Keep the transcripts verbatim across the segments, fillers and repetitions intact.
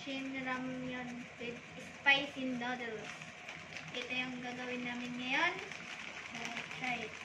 Shin Ramyun with spicy noodles. Ito yung gagawin namin ngayon. Let's try it.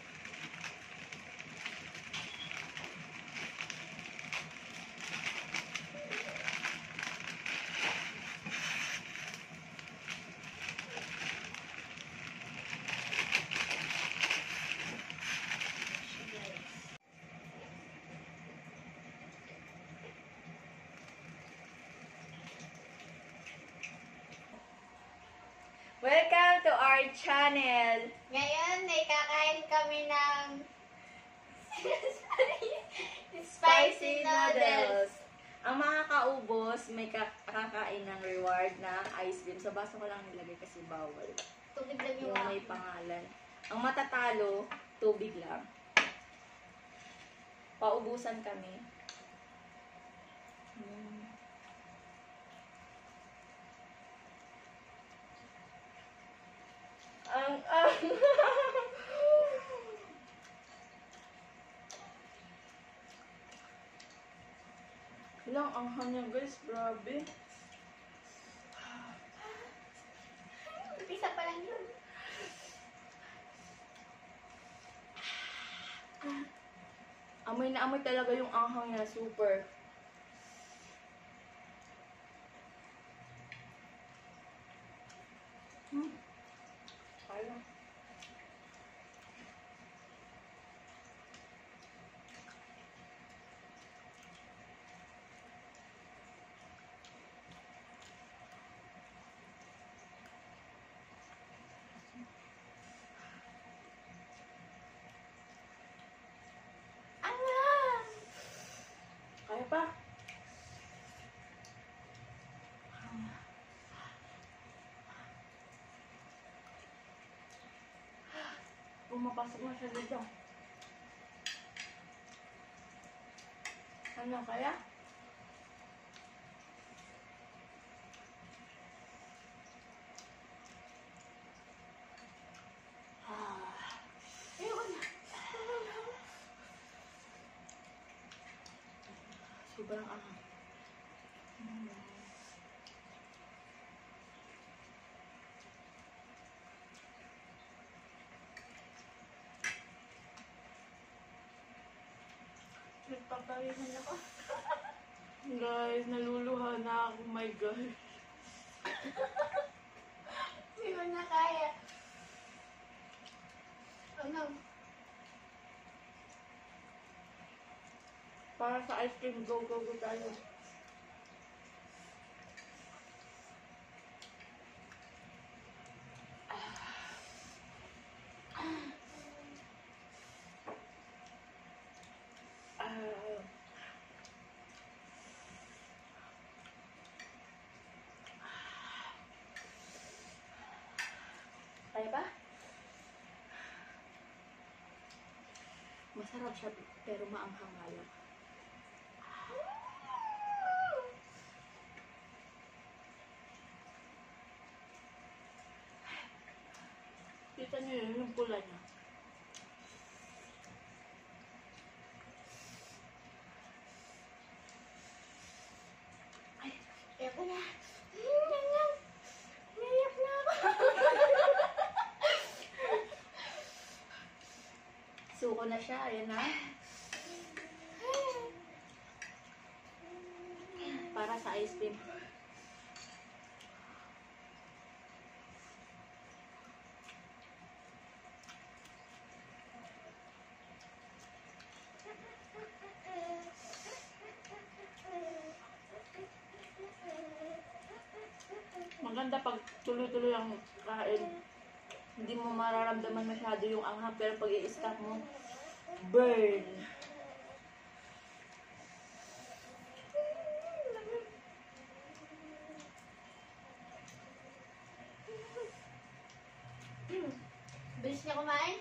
Welcome to our channel! Ngayon, ay kakain kami ng Spicy noodles! Ang mga kaubos, may kakain ng reward na ice cream. Sa baso ko lang nilagay kasi bawal. Tubig lang yung Yung may pangalan. Ang matatalo, tubig lang. Paubusan kami. Hmm. Ang, ang, ilang anghang niya guys, grabe. Umpisa pa lang yun. Amoy na amoy talaga yung anghang niya, super. Hmm. Kaya. Angang! Kaya pa. Pumapasok na siya dito. Ano kaya? Ah. Ayoko na. Sobrang anghang. Hmm. Nagpaparihan ako. Guys, naluluha na ako. My God. Hindi ko na kaya. Oh no. Para sa ice cream, go, go, go tayo. Ah. Kaya ba? Masarap siya, pero maanghang nga lang. Kita niyo yun, yung pula niya. Ay, ayoko na. Hmm, ganyan. Naiyak na ako. Suko na siya, ayan na. Para sa ice cream. Maganda pag tuloy-tuloy ang kain. Hindi mo mararamdaman masyado yung anghang, pero pag i-stop mo, burn. Bilis niya kumain.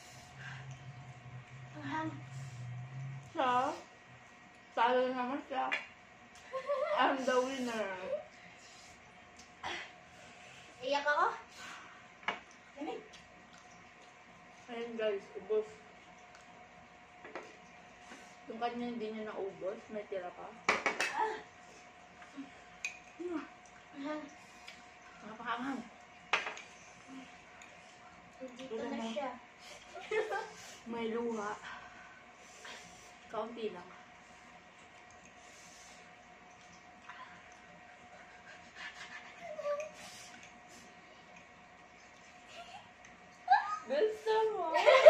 Ang ham. Siya, talo na naman siya. I'm the winner. Iyak ako. Lamig. Ayun guys, ubos. Yung kanya hindi niya naubos, may tira pa. Ah. konti lang. Gusto mo?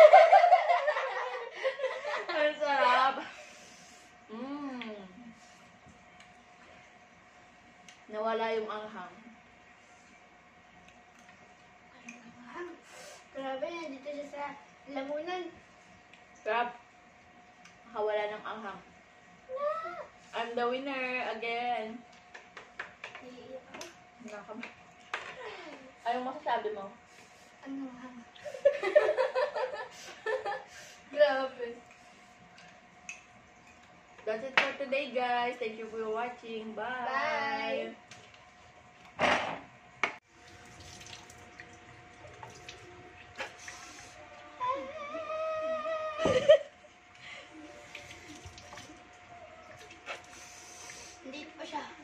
Ang sarap. Mmm. Nawala yung anghang. Grabe, nandito siya sa lamunan. Sarap. Nakawala ng anghang. I'm the winner again. Iiyak ako. Nakam. Anong masasabi mo? Ano ha? Grabe. That's it for today, guys. Thank you for watching. Bye. Bye. Hindi pa siya.